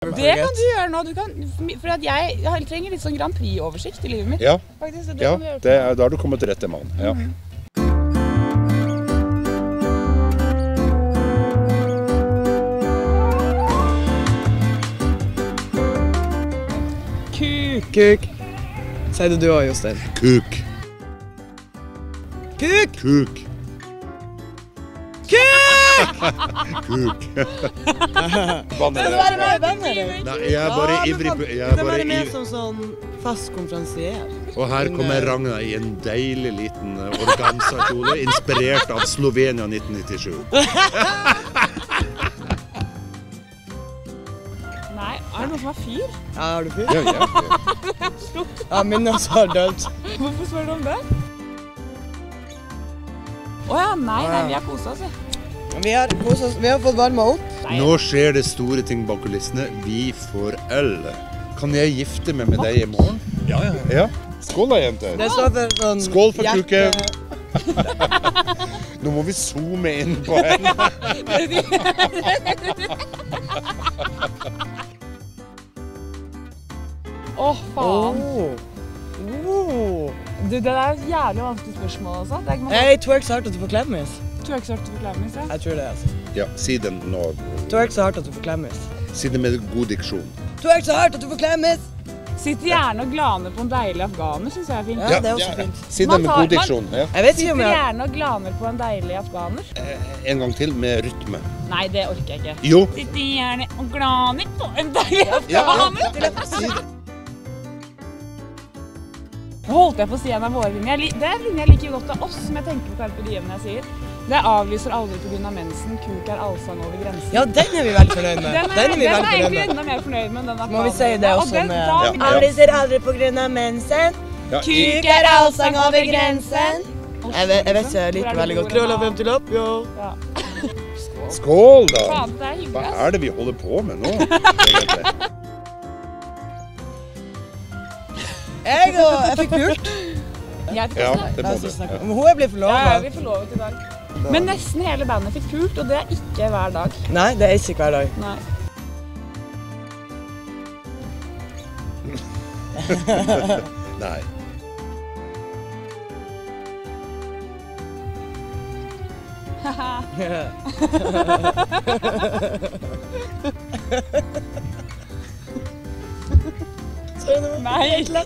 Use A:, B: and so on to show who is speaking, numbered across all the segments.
A: Det kan du gjøre nå. For at jeg trenger litt sånn Grand Prix-oversikt i livet mitt.
B: Ja,
A: faktisk,
B: ja da har du kommet til rette mann. Ja.
C: Kuk. Sier det du også, Jostein?
B: Kuk.
C: Kuk!
B: Kuk. Kuk.
C: Kan du være med i bandet, eller?
B: Nei, jeg er bare ivrig.
C: Kan du være med som sånn fast konferansier?
B: Og her kommer Ragna i en deilig liten organza-kjole, inspirert av Slovenia 1997.
A: Nei, er det noen som har fyr?
C: Ja, har du fyr?
B: Ja.
C: Ja, min også har dødd.
A: Hvorfor spør du om det? Åja, nei, vi har koset oss,
C: Vi har fått varmet opp.
B: Nå skjer det store ting bak kulissene. Vi får øl. Kan jeg gifte meg med deg i morgen? Ja. Skål da, jenter.
C: Det står for sånn...
B: Skål for kuken. Nå må vi zoome inn på henne.
A: Åh, faen. Du, det er et jævlig vanskelig spørsmål også.
C: Twerk så hardt at du får klemmes.
A: Twerk så hardt at du får klemmes, ja?
C: Jeg tror det, altså.
B: Ja, si den nå.
C: Twerk så hardt at du får klemmes.
B: Si det med god diksjon.
C: Twerk så hardt at du får klemmes!
A: Sitter gjerne og glaner på en deilig afghaner, synes jeg er fint.
C: Ja, det er også fint.
B: Si det med god diksjon. Ja.
C: Jeg vet ikke om
A: Sitter
C: jeg...
A: gjerne og glaner på en deilig afghaner.
B: En gang til med rytme.
A: Nei, det orker jeg ikke.
B: Jo.
A: Sitter gjerne og glaner på en deilig afghaner.
B: Si det.
A: Nå holdt jeg på å si en av våre linjer. Det er en linje jeg liker godt av oss, som jeg tenker på Carpe Diem når jeg sier. Det avlyser aldri på grunn av mensen, kuk er allsang over grensen.
C: Ja, den er vi veldig fornøyd med.
A: Den er jeg egentlig enda mer fornøyd med enn den
C: Må vi si det også med...
A: Avlyser
C: aldri på grunn av mensen,
A: kuk
C: er allsang over grensen. Jeg vet ikke, jeg liker veldig godt. Krølla frem til opp, jo.
B: Skål da!
A: Faen, det er hyggelig.
B: Hva er det vi holder på med nå, egentlig?
C: Jeg fikk pult.
A: Jeg fikk
B: Ja,
A: også
B: det må du.
C: Hun er blitt forlovet.
A: Ja, vi får lovet i dag. Men nesten hele bandet fikk pult, og det er ikke hver dag.
C: Nei, det er ikke hver dag.
A: Nei.
B: Nei.
A: Nei, ikke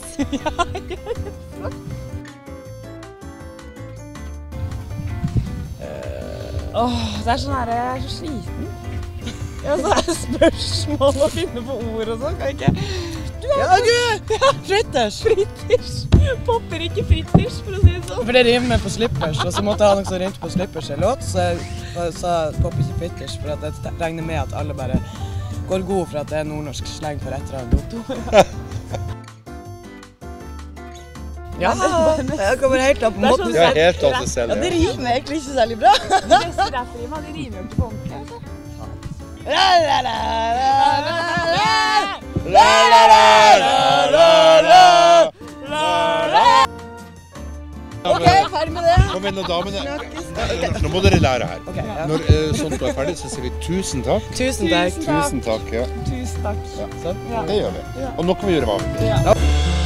A: det er sånn her, jeg er så sliten. Ja, så er det spørsmål å finne på ord og sånn, kan jeg ikke?
C: Fritters!
A: Fritters! Popper ikke fritters, for å si det sånn.
C: For det rimer på slippers, og så måtte jeg ha noe som rimte på slippers i låt, så jeg sa popper ikke fritters, for at jeg regner med at alle bare går god for at det er nordnorsk sleng for etter av doto. Ja, det kommer helt av på måten.
B: Ja, helt av seg selv,
C: ja. Det rimer egentlig ikke særlig bra.
A: De beste rapperima, de rimer jo ikke på ordentlig, altså.
C: Ok, ferdig med det.
B: Kom igjen, damene. Nå må dere lære her. Når sånt er ferdig, så sier vi tusen takk.
C: Tusen takk.
B: Tusen takk, ja.
A: Tusen takk.
B: Ja, det gjør vi. Og nå kan vi gjøre hva vi vil.
A: Ja.